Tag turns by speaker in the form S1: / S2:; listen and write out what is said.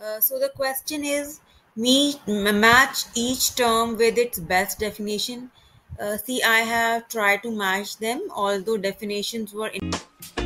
S1: So the question is, match each term with its best definition. See, I have tried to match them, although definitions were